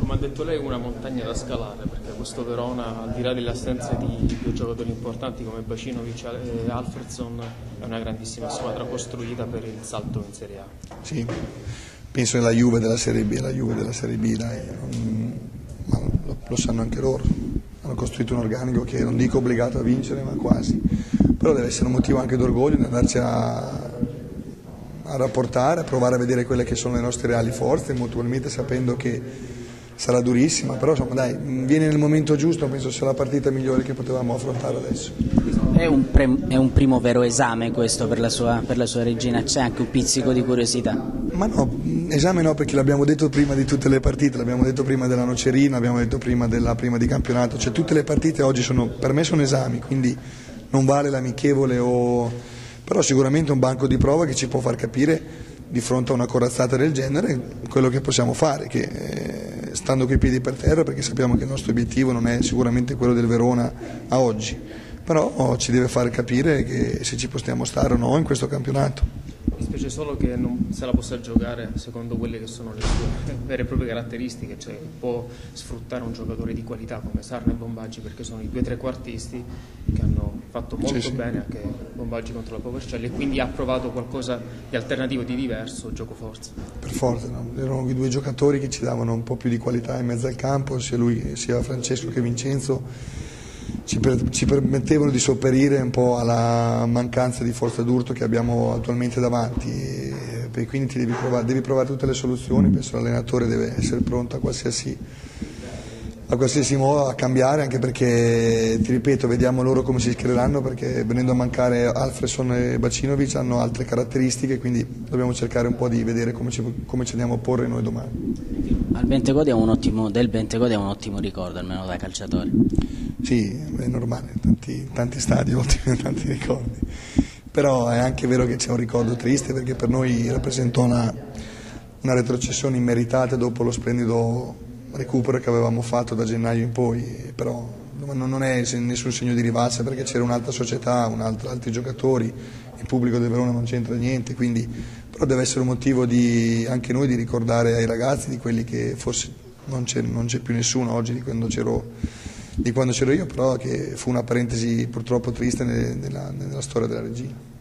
Come ha detto lei, una montagna da scalare, perché questo Verona, al di là delle assenze di due giocatori importanti come Bacinovic e Alfredson, è una grandissima squadra costruita per il salto in Serie A. Sì, penso nella Juve della Serie B, dai, ma lo sanno anche loro. Hanno costruito un organico che non dico obbligato a vincere, ma quasi. Però deve essere un motivo anche d'orgoglio di andarci a rapportare, a provare a vedere quelle che sono le nostre reali forze, mutualmente sapendo che sarà durissima, però insomma dai, viene nel momento giusto, penso sia la partita migliore che potevamo affrontare adesso. È un primo vero esame questo per la sua regina, c'è anche un pizzico di curiosità? Ma no, esame no, perché l'abbiamo detto prima di tutte le partite, l'abbiamo detto prima della Nocerina, l'abbiamo detto prima di campionato, cioè tutte le partite oggi per me sono esami, quindi non vale l'amichevole però sicuramente un banco di prova che ci può far capire di fronte a una corazzata del genere quello che possiamo fare, che stando coi piedi per terra, perché sappiamo che il nostro obiettivo non è sicuramente quello del Verona a oggi, però ci deve far capire che se ci possiamo stare o no in questo campionato. Mi spiace solo che non se la possa giocare secondo quelle che sono le sue vere e proprie caratteristiche, cioè può sfruttare un giocatore di qualità come Sarna e Bombaggi, perché sono i due trequartisti che hanno fatto molto bene, anche Bombaggi contro la Povercelli, e quindi ha provato qualcosa di alternativo, di diverso, gioco forza. Per forza, no? Erano i due giocatori che ci davano un po' più di qualità in mezzo al campo, sia Francesco che Vincenzo. Ci permettevano di sopperire un po' alla mancanza di forza d'urto che abbiamo attualmente davanti e quindi devi provare tutte le soluzioni. Penso l'allenatore deve essere pronto a qualsiasi modo a cambiare, anche perché ti ripeto, vediamo loro come si schiereranno, perché venendo a mancare Alfredson e Bacinovic hanno altre caratteristiche, quindi dobbiamo cercare un po' di vedere come ci andiamo a porre noi domani. Del Bentegodi è un ottimo ricordo, almeno da calciatore. Sì, è normale, tanti stadi ottimi, tanti ricordi, però è anche vero che c'è un ricordo triste, perché per noi rappresentò una retrocessione immeritata dopo lo splendido recupero che avevamo fatto da gennaio in poi, però non è nessun segno di rivalsa, perché c'era un'altra società, altri giocatori, il pubblico del Verona non c'entra niente, quindi però deve essere un motivo anche noi di ricordare ai ragazzi di quelli che forse non c'è più nessuno oggi di quando c'ero io, però che fu una parentesi purtroppo triste nella storia della regina.